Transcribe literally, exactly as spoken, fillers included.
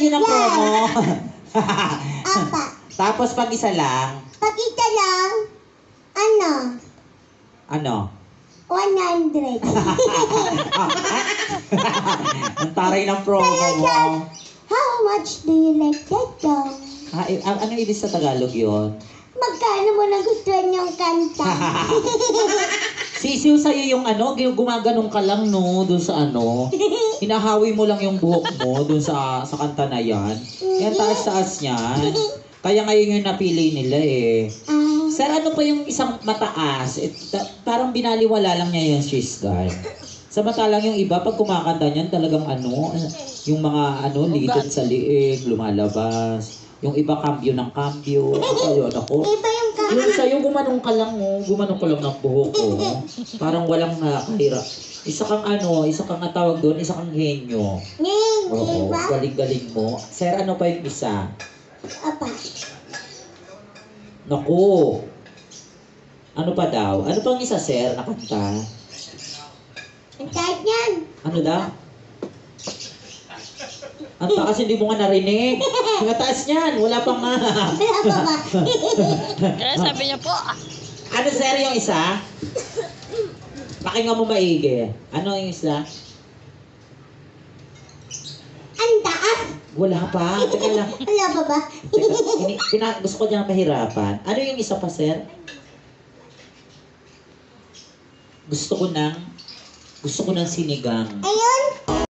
yun ang Yan. promo. Apa. Tapos pag isa lang, Pag ito lang, ano? ano? one hundred. Ang taray ng promo Pero mo. Dad, how much do you like that song? Ah, eh, ang, ano ibig sa Tagalog yun? Magkano mo nagustuhan yung kanta? Sisiw sa'yo yung ano, gumaganong ka lang no, dun sa ano. Hinahawi mo lang yung buhok mo dun sa sa kanta na yan. Yan taas-taas niyan. Kaya ngayon yung napili nila eh. Ah, Sir, ano pa yung isang mataas? Eh, ta- parang binaliwala lang niya yung Swiss guard. Samantalang yung iba, pag kumakanta niyan, talagang ano, yung mga ano, litid sa liig, lumalabas. Yung iba, cambio ng cambio. Ayun, ako. iba yung kanta. Yun sa'yo, gumanong ka lang, oh. Gumanong ka lang ng buhok, oh. Parang walang nakakahirap. Isa kang ano, isa kang natawag doon, isa kang henyo. Ngayon, Oo, iba? galing-galing mo. Sir, ano pa yung isa? Apa. Naku! Ano pa daw? Ano pang isa, sir, na kanta? Ang kahit yan. Ano daw? Ang taas, hindi mo nga narinig. Ang taas niyan, wala pang nga. Wala pa ba? Kaya sabi niya po, Ano, sir, yung isa? Pakinggan mo maigi. Ano yung isa? Ang taas. Wala pa. Teka lang. Wala pa ba? Teka, ini, pina, gusto ko niyang mahirapan. Ano yung isa pa, sir? Gusto ko ng, gusto ko ng sinigang. Ayun.